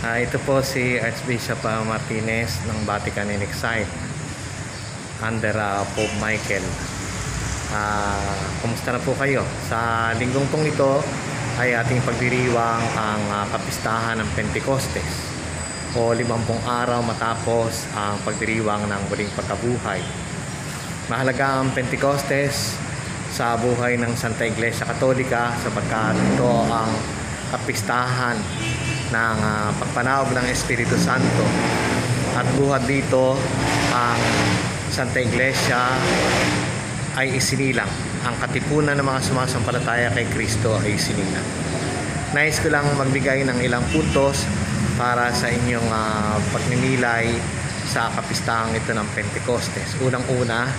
Ito po si Archbishop Martinez ng Vatican in Exile under Pope Michael. Kumusta na po kayo? Sa linggong pong ito ay ating pagdiriwang ang kapistahan ng Pentecostes o 50 araw matapos ang pagdiriwang ng muling pagkabuhay. Mahalaga ang Pentecostes sa buhay ng Santa Iglesia Katolika sapagkat ito ang kapistahan ng pagpanaog ng Espiritu Santo, at buhat dito ang Santa Iglesia ay isinilang. Ang katipunan ng mga sumasampalataya kay Kristo ay isinilang. Nais ko lang magbigay ng ilang puntos para sa inyong pagninilay sa kapistahang ito ng Pentecostes. Unang-una,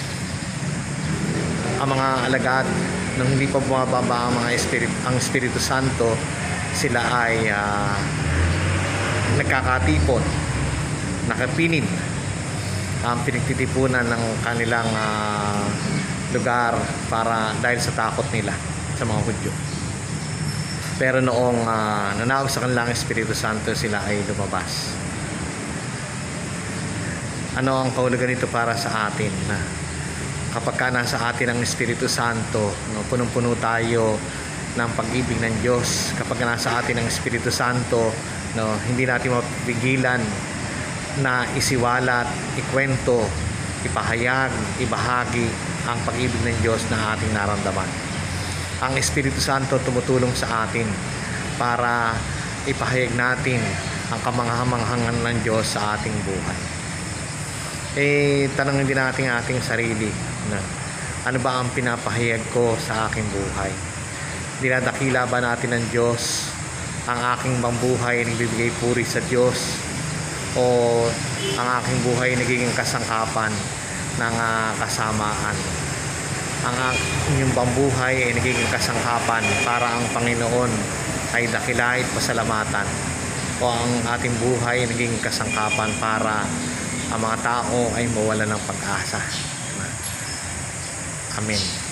ang mga alagad nung hindi pa bumababa ang ang Espiritu Santo, sila ay nagkakatipon, nakapinid ang pinagtitipunan ng kanilang lugar para dahil sa takot nila sa mga Hudyo. Pero noong nanawag sa kanilang Espiritu Santo, sila ay lumabas. Ano ang kahulugan nito para sa atin? Kapag ka nasa atin ang Espiritu Santo, punong-puno tayo ng pag-ibig ng Diyos. Kapag nasa atin ang Espiritu Santo, hindi natin mapipigilan na isiwalat, ikwento, ipahayag, ibahagi ang pag-ibig ng Diyos na ating naramdaman. Ang Espiritu Santo tumutulong sa atin para ipahayag natin ang kamangha-manghangan ng Diyos sa ating buhay. Tanongin din natin ating sarili na ano ba ang pinapahayag ko sa aking buhay? Dinadakila ba natin ng Diyos ang aking buhay, nagbibigay puri sa Diyos, o ang aking buhay nagiging kasangkapan ng kasamaan? Ang inyong buhay ay nagiging kasangkapan para ang Panginoon ay dakilait pasalamatan, o ang ating buhay ay nagiging kasangkapan para ang mga tao ay mawala ng pag-asa? Amen.